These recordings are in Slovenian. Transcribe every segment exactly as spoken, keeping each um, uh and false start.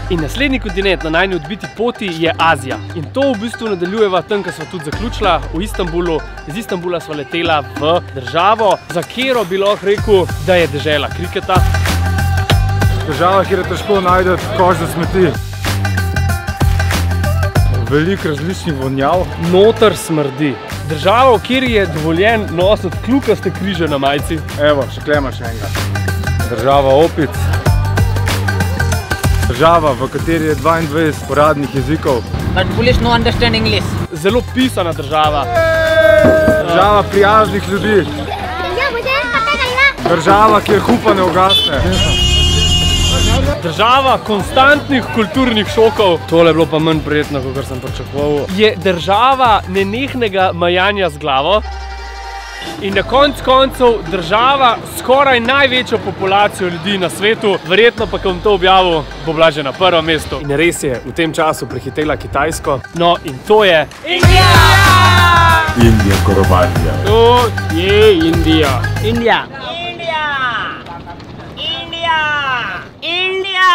In naslednji kontinent na najni odbiti poti je Azija. In to v bistvu nadaljujeva tam, kar sva tudi zaključila, v Istanbulu. Iz Istanbula sva letela v državo, za katero bi lahko rekel, da je dežela kriketa. Država, kjer je težko najti koš za smeti. Veliko različnih vonjav. Noter smrdi. Država, v kateri je dovoljen nositi kljukaste križe na majici. Evo, še klema še enega. Država opic. Država, v kateri je dvaindvajset uradnih jezikov. But police no understand English. Zelo pisana država. Država prijaznih ljudi. Država, kjer hupa ne ugasne. Država konstantnih kulturnih šokov. Tole je bilo pa manj prijetno, kot sem pričakoval. Je država nenehnega majanja z glavo. In na konc koncev država skoraj največjo populacijo ljudi na svetu. Verjetno pa, ko bom to objavil, bo bila že na prvem mestu. In res je v tem času prehitela Kitajsko. No, in to je Indija! Indija Korobanja. To je Indija. India. India! India! India!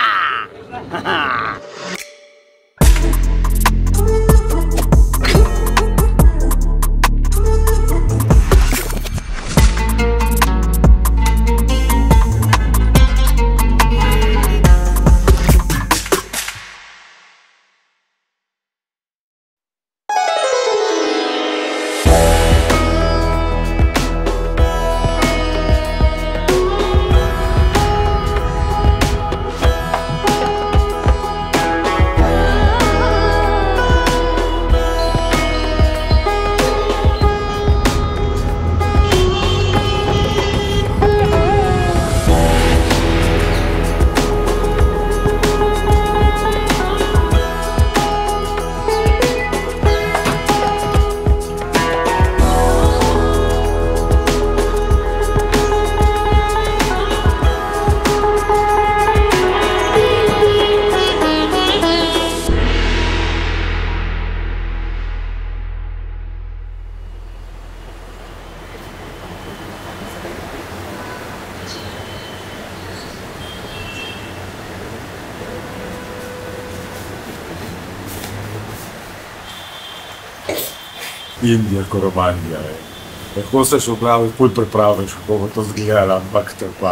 Indija Korobanja. Lahko se še v glavi pol pripraviš, kako bo to zgledalo, ampak te pa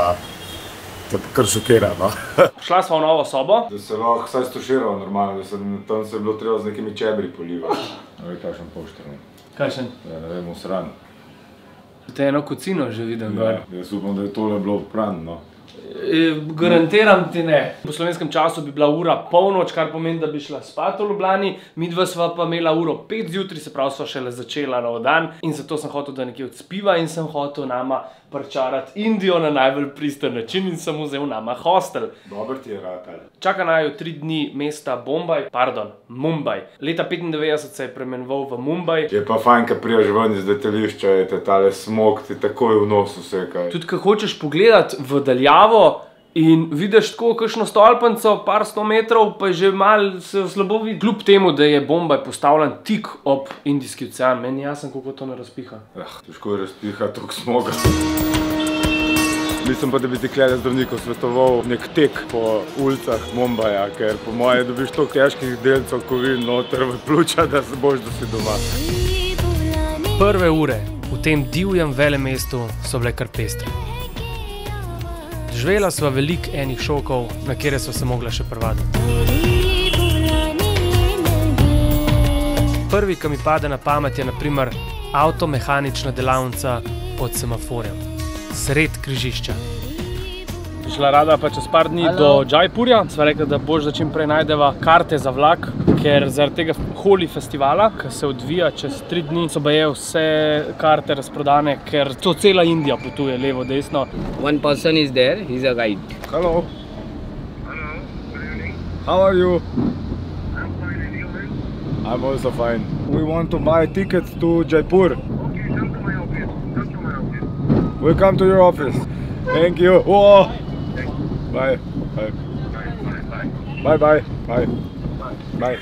te pa kar šokira, no. Šla sva v novo sobo. Da se lahko vsaj stuširalo normalno, da se tam se je bilo treba z nekimi čebri polivati. Ne vem, kakšen pošter, ne. Kakšen? Ja, ne vem, usran. Te eno kocino že vidim gor. Jaz upam, da je tole bilo pran, no. Garantiram ti ne. Po slovenskem času bi bila ura polnoč, kar pomeni, da bi šla spat v Ljubljani. Midva sva pa imela uro pet zjutraj, se pravi sva šele začela nov dan. In zato sem hotel, da nekje odspiva in sem hotel nama pričarati Indijo na najbolj pristen način in sem vzel nama hostel. Dober ti je ratal. Čaka naju tri dni mesta Bombaj, pardon, Mumbai. Leta petindevetdeset se je preimenoval v Mumbai. Je pa fajn, kad prijaš ven iz letališča, je te tale smog, ti takoj v nos vse kaj. Tudi, ko hočeš pogledati v daljavo in vidiš tako kakšno stolpnico, par sto metrov, pa je že malo se slabo vidi. Kljub temu, da je Bombaj postavljen tik ob Indijski ocean, meni jasno, kako to ne razpiha. Ah, težko je razpiha toliko smoga. Mislim pa, da bi ti klede zdravnikov svetoval nek tek po ulicah Mumbaja, ker po moje dobiš toliko težkih delcev kovin noter v pljuča, da se boš, da si doma. Prve ure v tem divjem velemestu so bile kar pestre. Doživela sva veliko enih šokov, na kere sva se mogla še privaditi. Prvi, ki mi pade na pamet, je na primer avtomehanična delavnica pod semaforjem. Sred križišča. Bi šla rada pa čez par dni do Jaipurja. Sva rekla, da boš da čim prej najdeva karte za vlak, ker zaradi tega Holi festivala, ki se odvija čez tri dni, so baje vse karte razprodane, ker to cela Indija potuje, levo, desno. One person is there, he's a guide. Hello. Hello, good evening. How are you? I'm fine, and you, man? I'm also fine. We want to buy tickets to Jaipur. Okay, come to my office. Come to my office. We'll come to your office. Thank you. Whoa. Bye. Bye. Bye, bye, bye. Bye, bye. Bye. Bye.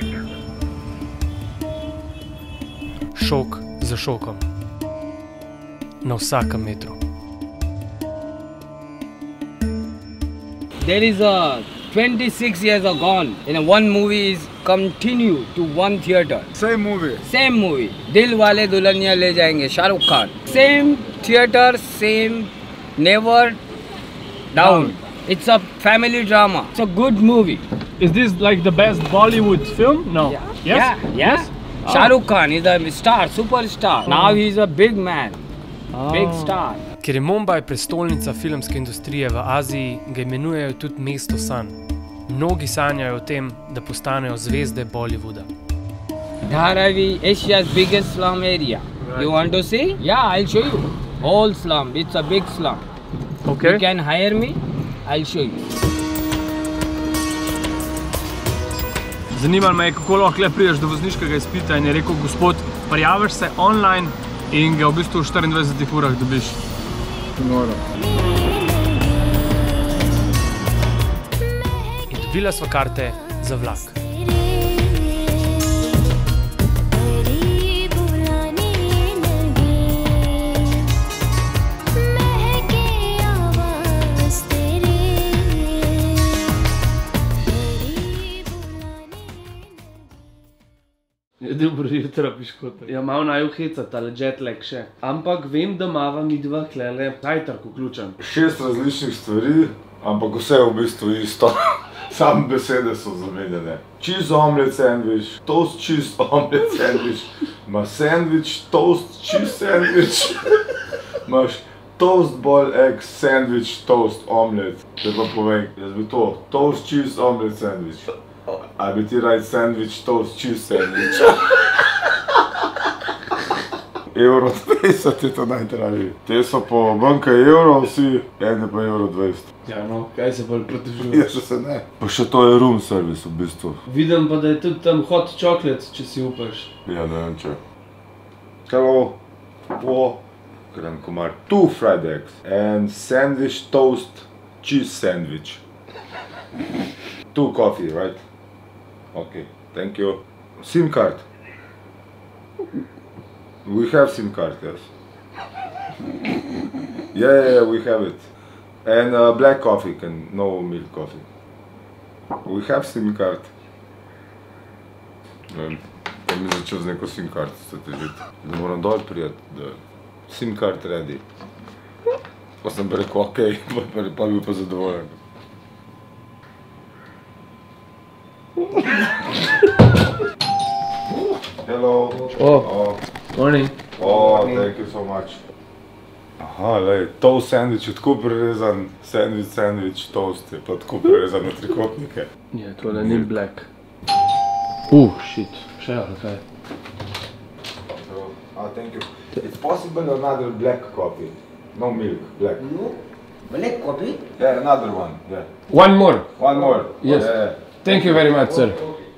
Šok za šokom. Na vsakem metru. There is a twenty-six years are gone. You know, one movie is continue to one theater. Same movie. Same movie. Dil Wale Dulhaniya Le Jayenge, Shah Rukh Khan. Same theater, same, never down. It's a family drama. It's a good movie. Is this like the best Bollywood film? No. Yeah. Yes? Yeah. yeah. Yes? Shah Rukh Khan is a star, superstar. Now he's a big man. Big star. Ker je Mumbai prestolnica filmske industrije v Aziji, ga imenujejo tudi mesto sanj. Mnogi sanjajo o tem, da postanejo zvezde Bollywooda. Dharavi, Asia's biggest slum area. Right. You want to see? Yeah, I'll show you. All slum. It's a big slum. Okay. You can hire me. I'll show you. Zanimalo me je, kako lahko le prideš do vozniškega izpita in je rekel, gospod, prijaviš se online in ga v bistvu v štiriindvajsetih urah dobiš. Noro. In dobila sva karte za vlak. Dobro jutro, piškotek. Ja, malo naj uheca, tale jetlag še. Ampak vem, da mava mi dva klele zajtrk vključen. Šest različnih stvari, ampak vse je v bistvu isto. Same besede so zamenjene. Cheese omelet sandwich, toast cheese omelet sandwich, ima sandwich, toast cheese sandwich, imaš toast boiled egg sandwich, toast omelet. Te pa povem, jaz bi to, toast cheese omelet sandwich. A bi ti rad sandwich, toast cheese sandwich. Euro dvajset je to najdražji. Te so po banka evro, vsi, ene pa evro dvajset. Ja, no, kaj se bolj protežuješ? Jaz se ne. Pa še to je room service v bistvu. Vidim pa, da je tudi tam hot chocolate, če si upaš. Ja, ne vem če. Hello. O, kren komar. Two fried eggs and sandwich, toast, cheese sandwich. Two coffee, right? Okay, thank you. SIM card. We have SIM card, yes. Yeah, yeah, yeah, we have it. And uh, black coffee, can, no milk coffee. We have SIM card. Ne, pa mi začel z neko SIM card se težiti. Da moram dol prijeti, da SIM card ready. Pa sem pa rekel, okej, pa bi bil pa zadovoljen. Hello. Oh, morning. Oh, thank you so much. Aha, lej, toast sandwich je tako prerezan, sandwich, sandwich, toast je pa tako prerezan na trikotnike. Je, tole ni black. Uh, shit. Še ali kaj? Ah, thank you. It's possible another black coffee. No milk, black. No? Black coffee? Yeah, another one, yeah. One more. One more. Yes. Yeah. Thank you very much, sir.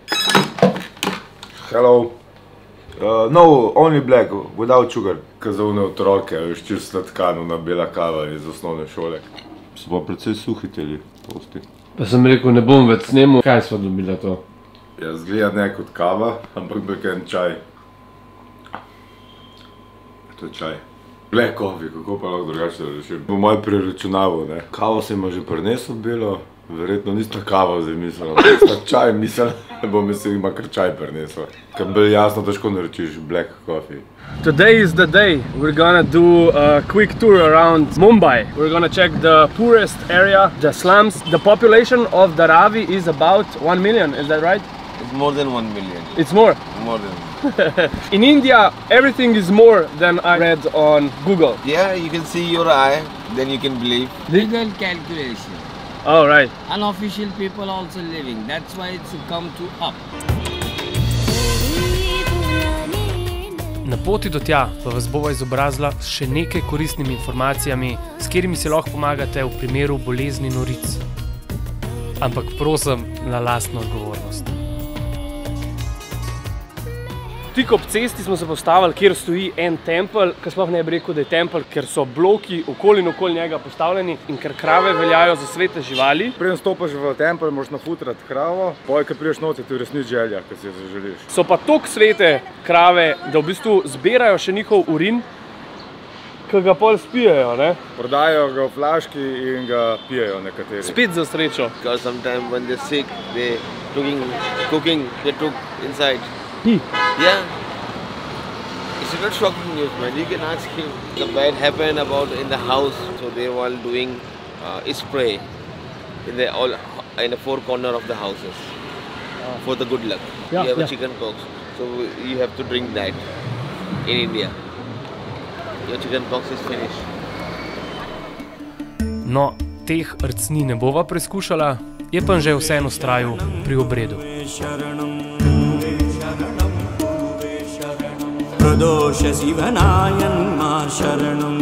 Hello. Uh, no, only black, without sugar. Kaj za one otroke, veš, čisto sladkano, ona bela kava iz osnovne šole. So pa precej suhitelji, tosti. Pa sem rekel, ne bom več snemal. Kaj sva dobila to? Ja, zgleda ne kot kava, ampak bil en čaj. To je čaj. Black coffee, kako pa lahko drugače rešim. Po moje preračunavo, ne. Kavo sem ima že prinesel belo, verjetno nista kava zdaj mislila, nista čaj mislila, da bom mislil, ima kar čaj prinesel. Ker bi jasno težko narečiš black coffee. Today is the day. We're gonna do a quick tour around Mumbai. We're gonna check the poorest area, the slums. The population of Dharavi is about one million, is that right? It's more than one million. It's more. More than. In India, everything is more than I read on Google. Yeah, you can see your eye, then you can believe. Legal calculation. Oh, right. Unofficial people also living. That's why it's come to up. Na poti do tja pa vas bova izobrazila s še nekaj koristnimi informacijami, s katerimi si lahko pomagate v primeru bolezni noric. Ampak prosim, na lastno odgovornost. Tik ob cesti smo se postavili, kjer stoji en tempelj, ki sploh ne bi rekel, da je tempelj, ker so bloki okoli in okoli njega postavljeni in ker krave veljajo za svete živali. Preden stopaš v tempelj, moraš nafutrati kravo, poj, ko prideš noter, ti resnič želja, ki si jo zaželiš. So pa toliko svete krave, da v bistvu zbirajo še njihov urin, ki ga pol spijejo, ne? Prodajajo ga v flaški in ga pijejo nekateri. Spet za srečo. Because sometimes when they're sick, they cooking, cooking, they took inside. Pi. Yeah. It's not shocking news, man. You can ask him. The bad happened about in the house, so they were all doing uh, spray in the all in the four corner of the houses for the good luck. Yeah, you have yeah. a chicken pox, so you have to drink that in India. Your chicken pox is finished. No, teh rcni ne bova preizkušala, je pa že vseeno vztrajal pri obredu. प्रदोष शिवनायन मा शरणं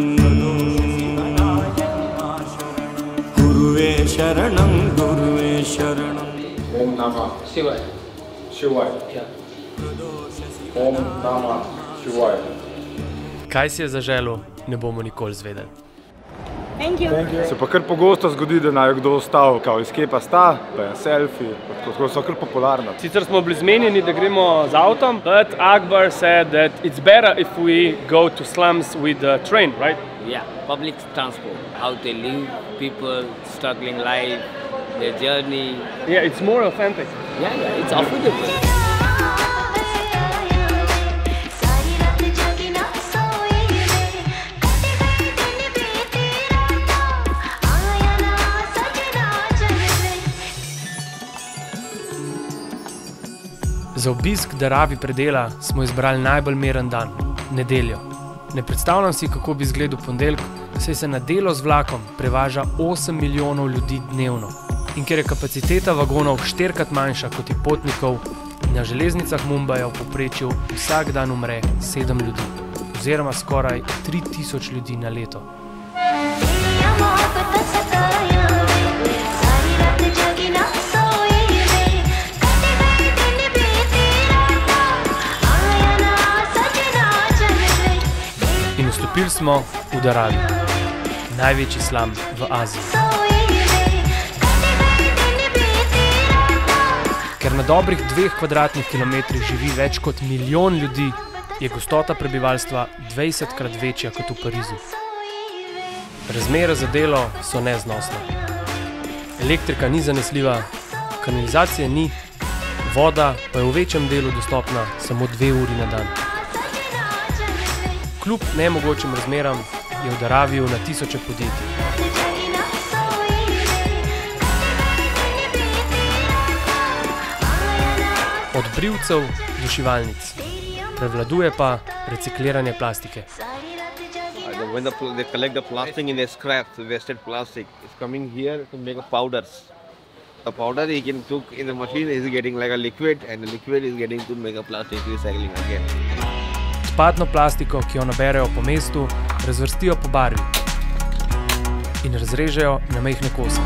गुरुवे शरणं गुरुवे शरणं Om Namah Shivaya. Shivaya. Om Namah Shivaya. Kaj si je zaželel, ne bomo nikoli zvedeli. Se pa kar pogosto zgodi, da naj kdo ostal, kao iz kje pa sta, pa je selfie, tako so kar popularna. Sicer smo bili zmenjeni, da gremo z avtom, but Akbar said that it's better if we go to slums with the train, right? Yeah, public transport. How they live, people struggling life, their journey. Yeah, it's more authentic. Yeah, yeah, it's affordable. Za obisk Daravi predela smo izbrali najbolj miren dan, nedeljo. Ne predstavljam si, kako bi izgledal ponedeljek, saj se na delo z vlakom prevaža osem milijonov ljudi dnevno. In ker je kapaciteta vagonov štirikrat manjša kot je potnikov, na železnicah Mumbaja v povprečju vsak dan umre sedem ljudi, oziroma skoraj tri tisoč ljudi na leto. In vstopili smo v Daravi, največji slam v Aziji. Ker na dobrih dveh kvadratnih kilometrih živi več kot milijon ljudi, je gostota prebivalstva dvajsetkrat večja kot v Parizu. Razmere za delo so neznosne. Elektrika ni zanesljiva, kanalizacije ni, voda pa je v večjem delu dostopna samo dve uri na dan. Kljub nemogočim razmeram je v Daraviju na tisoče podjetij. Od brivcev do šivalnic. Prevladuje pa recikliranje plastike. When the, they collect the plastic in the scrap, the wasted plastic, it's coming here to make a powders. The powder he can cook in the machine is getting like a liquid, and the liquid is getting to make a plastic recycling again. Odpadno plastiko, ki jo naberejo po mestu, razvrstijo po barvi in razrežejo na majhne kose.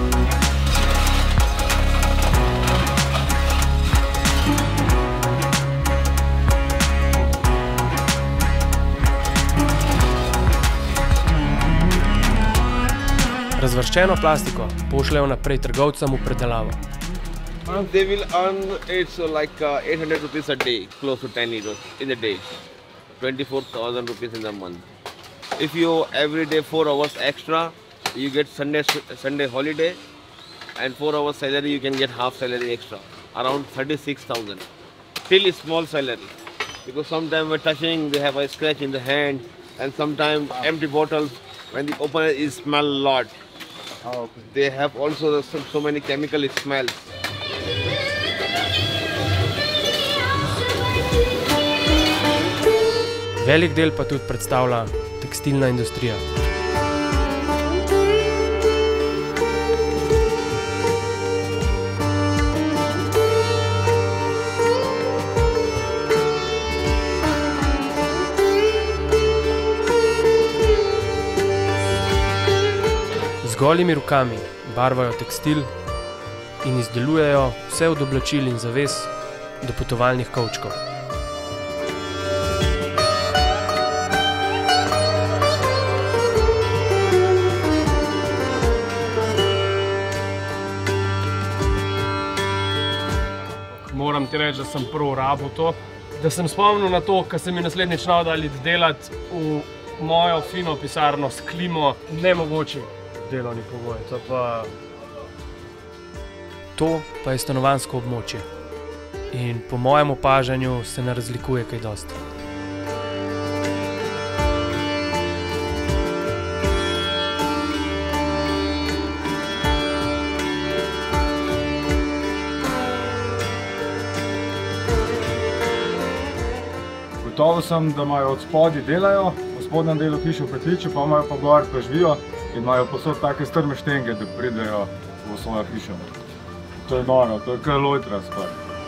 Razvrščeno plastiko pošljejo naprej trgovcem v predelavo. They will earn it's like uh, eight hundred rupees a day, close to ten euros in a day, twenty-four thousand rupees in a month. If you every day four hours extra, you get Sunday Sunday holiday, and four hours salary you can get half salary extra, around thirty-six thousand. Still a small salary, because sometimes when touching they have a scratch in the hand, and sometimes empty bottles when the opener is smell a lot. Oh, okay. They have also so, so many chemical smells. Velik del pa tudi predstavlja tekstilna industrija. Z golimi rokami barvajo tekstil in izdelujejo vse od oblačil in zaves do potovalnih kovčkov. Moram ti reči, da sem prav rabil to, da sem spomnil na to, kar se mi naslednjič navdali delati v mojo fino pisarno s klimo, nemogoči delovni pogoj. To pa... To pa je stanovanjsko območje. In po mojem opažanju se ne razlikuje kaj dosti. Gotovo sem, da imajo od spodaj delajo, v spodnjem delu hiše v pritličju, pa imajo pa gor, pa živijo in imajo posod take strme štenge, da pridejo v svojo hišo. To je noro, to je kar lojtra skoraj.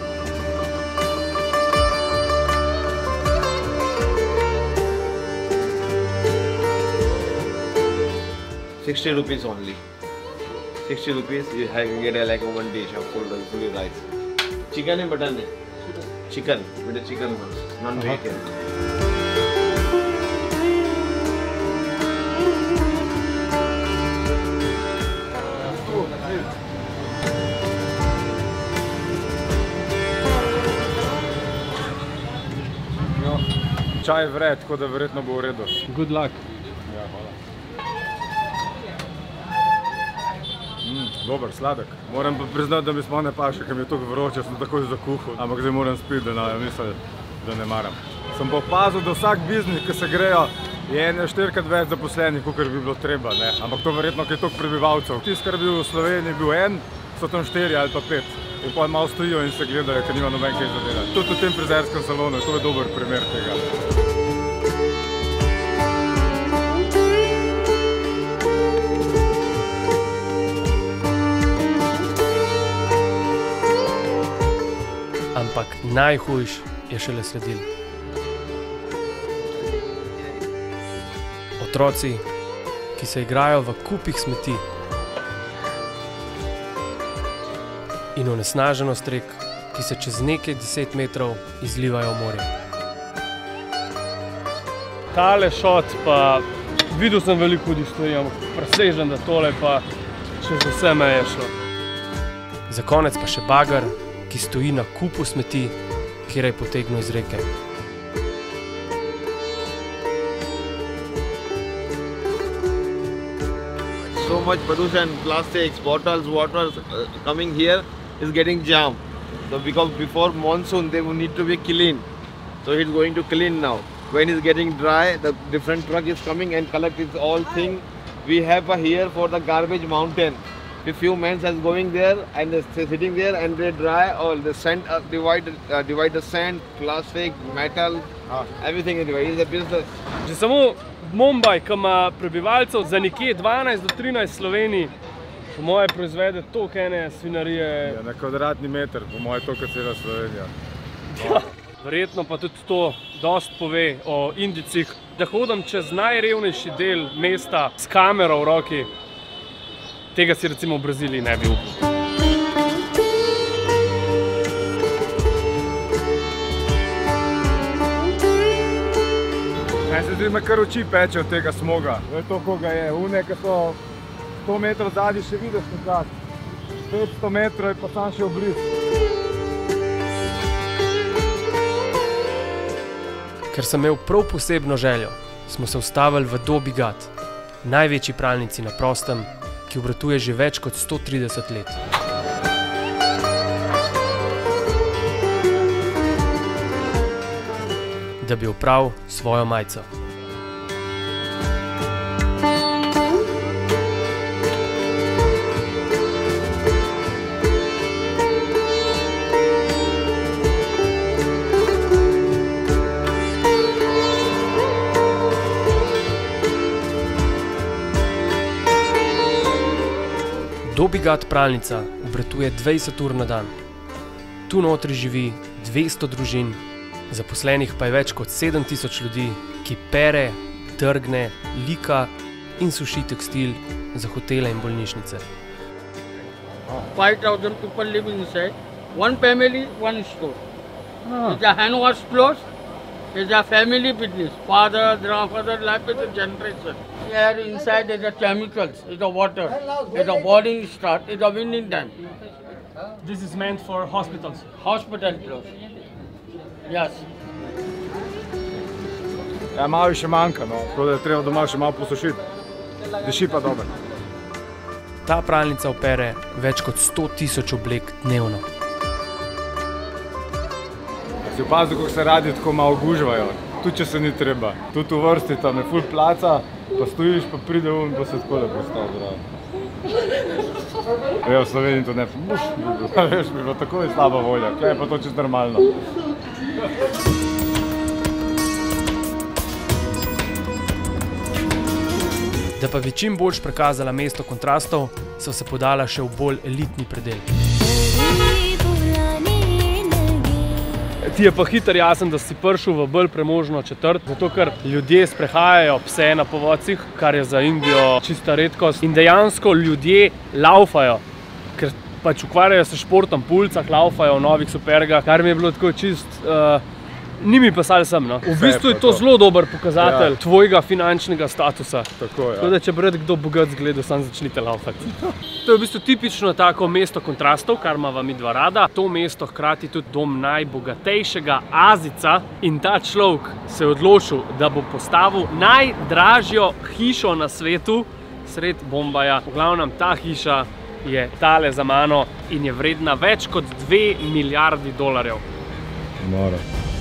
sixty rupees only. sixty rupees you can get a, like a one dish of full, fully rice. Chicken and mutton? Chicken, with the chicken ones, non-vegetarian. Čaj vred, tako da verjetno bo v redu. Good luck. Ja, hvala. Mm, dober, sladek. Moram pa priznati, da mi smo ne paše, ker mi je tako vroče, sem takoj zakuhal. Ampak zdaj moram spiti, da ne mislim, da ne maram. Sem pa opazil, da vsak biznis, ki se grejo, je ene štirikrat več zaposlenih, kakor bi bilo treba, ne. Ampak to verjetno, ker je toliko prebivalcev. Tisti, kar je bil v Sloveniji, bil en, so tam štiri ali pa pet. In potem malo stojijo in se gledajo, ker nima noben kaj za delati. Tudi v tem frizerskem salonu, to je dober primer tega. Ampak najhujš je šele sledil. Otroci, ki se igrajo v kupih smeti in onesnaženost rek, ki se čez nekaj deset metrov izlivajo v morje. Tale šot pa, videl sem veliko hudih stvari, ampak presežen, da tole pa čez vse meje šlo. Za konec pa še bager, ki stoji na kupu smeti, kjer je potegnil iz reke. So much pollution, plastics, bottles, water uh, coming here is getting jammed. So because before monsoon they will need to be clean. So he's going to clean now. When it's getting dry, the different truck is coming and collect its all thing. We have uh, here for the garbage mountain. A few men are going there and they're sitting there and they dry all the sand, uh, divide, uh, divide the sand, plastic, metal, ah. everything is divided. It's a business. Že samo Mumbai, ki ima prebivalcev za nekje dvanajst do trinajst Slovenij, po moje proizvede toliko ene svinarije. Ja, na kvadratni meter, po moje toliko cela Slovenija. Ja, verjetno pa tudi to dost pove o Indijcih. Da hodim čez najrevnejši del mesta s kamero v roki, tega si recimo v Braziliji ne bi upal. Meni se zdi, me kar oči peče od tega smoga. To je to, koga je. Une, ki so sto metrov zadnji, še vidiš nekak. petsto metrov je pa sam še obliz. Ker sem imel prav posebno željo, smo se ustavili v Dhobi Ghat, največji pralnici na prostem, ki obratuje že več kot sto trideset let. Da bi opral svojo majico. Dhobi Ghat pralnica obratuje dvajset ur na dan. Tu notri živi dvesto družin, zaposlenih pa je več kot sedem tisoč ljudi, ki pere, trgne, lika in suši tekstil za hotele in bolnišnice. five thousand people live inside. One family, one store. Ah. It's a hand wash clothes. It's a family business. Father, grandfather, life is a generation. Here inside is the chemicals, it's the water, it's the boarding start, it's the winning time. This is meant for hospitals. Hospital clothes. Yes. Ja, malo še manjka, no. Tako da je treba doma še malo posušiti. Diši pa dobro. Ta pralnica opere več kot sto tisoč oblek dnevno. Si opazil, kako se radi tako malo gužvajo, tudi če se ni treba. Tudi v vrsti tam je ful placa, pa stojiš, pa pride un, pa se tako lepo stav zraven. Ja, v Sloveniji to ne, buš, veš, bi bilo tako in slaba volja, kaj je pa to čisto normalno. Da pa bi čim boljš prikazala mesto kontrastov, so se podala še v bolj elitni predel. Ti je pa hitro jasen, da si prišel v bolj premožno četrt, zato ker ljudje sprehajajo pse na povodcih, kar je za Indijo čista redkost. In dejansko ljudje laufajo, ker pač ukvarjajo se športom po ulicah, laufajo v novih supergah, kar mi je bilo tako čist... Uh, ni mi pasal sem, no. V bistvu je to zelo dober pokazatelj tvojega finančnega statusa. Tako, ja. Tako da, če bi rad kdo bogat zgledal, sam začnite laufati. To je v bistvu tipično tako mesto kontrastov, kar ima mi dva rada. To mesto hkrati tudi dom najbogatejšega Azijca in ta človek se je odločil, da bo postavil najdražjo hišo na svetu sred Bombaja. V glavnem, ta hiša je tale za mano in je vredna več kot dve milijardi dolarjev. Mora.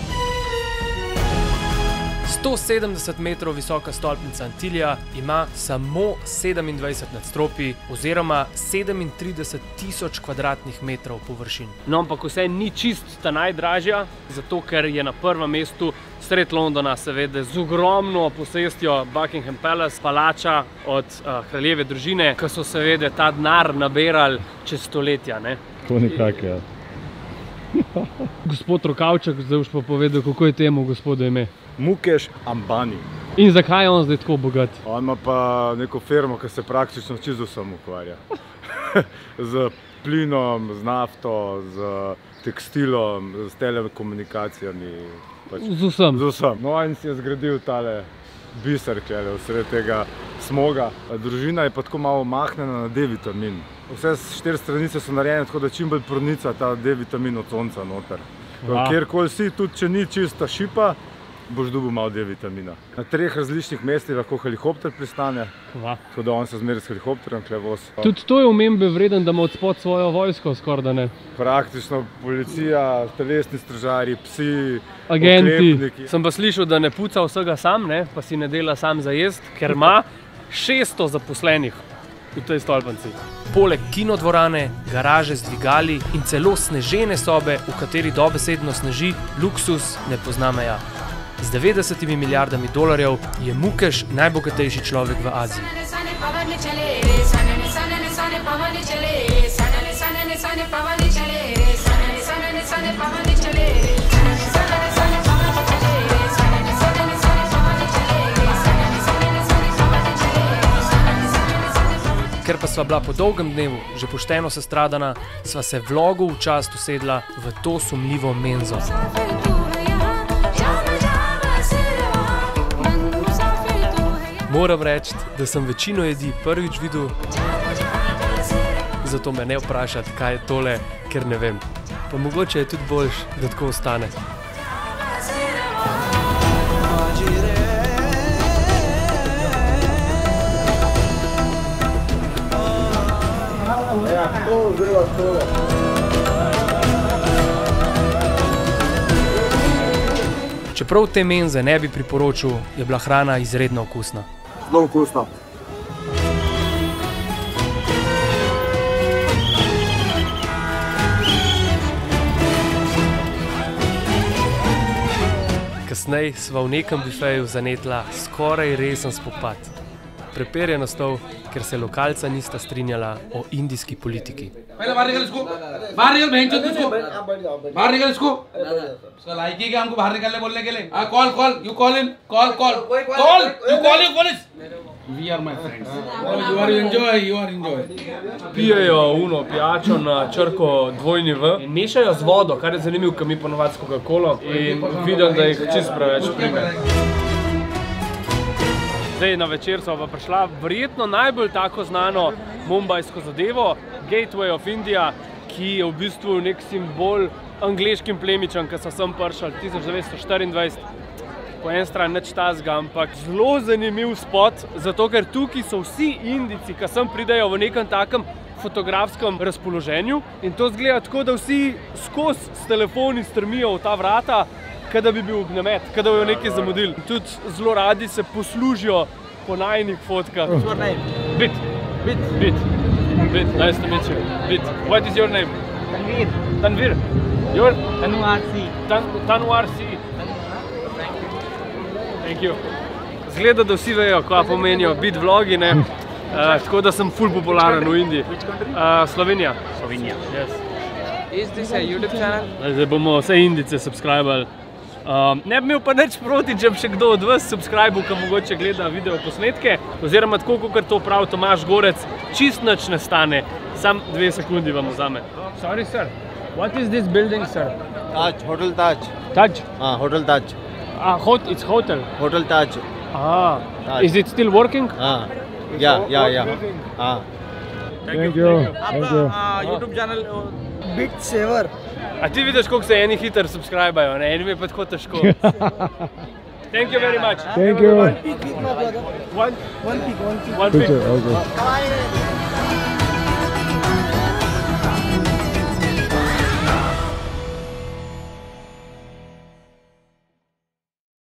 sto sedemdeset metrov visoka stolpnica Antilija ima samo sedemindvajset nadstropij oziroma sedemintrideset tisoč kvadratnih metrov površin. No, ampak vse ni čist ta najdražja, zato ker je na prvem mestu sred Londona, seveda z ogromno posestjo Buckingham Palace, palača od uh, kraljeve družine, ki so seveda ta denar nabirali čez stoletja, ne? To nekako, ja. Gospod Rokavček, zdaj boš pa povedal, kako je temu gospodu ime. Mukesh Ambani. In zakaj je on zdaj tako bogat? On ima pa neko firmo, ki se praktično čisto vsem ukvarja. Z plinom, z nafto, z tekstilom, z telekomunikacijami. Pač, z vsem. Z vsem. No, in si je zgradil tale biser, kjele, vsred tega smoga. Družina je pa tako malo mahnjena na D-vitamin. Vse štiri stranice so narejene tako, da čim bolj pronica ta D-vitamin od sonca noter. Kjerkoli si, tudi če ni čista šipa, boš dobil malo D-vitamina. Na treh različnih mestih lahko helikopter pristane, tako da on se zmeri s helikopterjem kle voz. Tudi to je omembe vreden, da ima odspod svojo vojsko skoraj, da ne? Praktično policija, telesni stražarji, psi, agenti. Oklepniki. Sem pa slišal, da ne puca vsega sam, ne, pa si ne dela sam za jest, ker ima šeststo zaposlenih v tej stolpnici. Poleg kinodvorane, garaže z dvigali in celo snežene sobe, v kateri dobesedno sneži, luksus ne pozna meja. Z devetdesetimi milijardami dolarjev je Mukesh najbogatejši človek v Aziji. Ker pa sva bila po dolgem dnevu že pošteno sestradana, sva se vlogu v čast usedla v to sumljivo menzo. Moram reči, da sem večino jedi prvič videl, zato me ne vprašati, kaj je tole, ker ne vem. Pa mogoče je tudi boljš, da tako ostane. Čeprav te menze ne bi priporočil, je bila hrana izredno okusna. Zelo okusna. Kasneje sva v nekem bifeju zanetla skoraj resen spopad. Prepir je nastal, ker se lokalca nista strinjala o indijski politiki. Pijejo uno pijačo na črko dvojni V in mešajo z vodo, kar je zanimivo, ker mi ponovadi s Coca-Colo in vidim, da jih čisto preveč prime. Zdaj na večer sva pa prišla verjetno najbolj tako znano mumbajsko zadevo, Gateway of India, ki je v bistvu nek simbol angleškim plemičem, ki so sem prišli tisoč devetsto štiriindvajset. po eni strani nič tazga, ampak zelo zanimiv spot, zato ker tukaj so vsi Indijci, ki sem pridejo v nekem takem fotografskem razpoloženju in to zgleda tako, da vsi skozi s telefoni strmijo v ta vrata, kada bi bil ognjemet, kada bi jo nekaj zamudili. Tudi zelo radi se poslužijo po najnih fotkah. What's your name? Bit. Bit. Bit. Bit. Nice to meet you. Bit. What is your name? Tanveer. Tanveer. Your? Tanwar C. Tan Tanwar C. Thank you. Zgleda, da vsi vejo, kaj pomenijo bit vlogi, ne? Uh, tako da sem ful popularen v Indiji. Uh, Slovenija. Slovenia. Yes. Is this a YouTube channel? Zdaj bomo vse Indice subscribali. Um, ne bi imel pa nič proti, če bi še kdo od vas subscribal, ki mogoče gleda video posnetke, oziroma tako, kot to pravi Tomaž Gorec, čist nič ne stane, sam dve sekundi vam vzame. Sorry, sir. What is this building, sir? Taj, Hotel Taj. Taj? Ah, Hotel Taj. Ah, hot, it's hotel. Hotel Taj. Ah, Taj. is it still working? Ah, yeah, yeah, yeah. Ah. Thank you. Thank you. Uh, YouTube channel uh, Bit Saver. A ti vidiš, koliko se eni hiter subscribajo, ne? Enim je pa tako težko. Thank you very much. Thank you. One peak, my brother. One? One peak, one peak. One peak. Okay.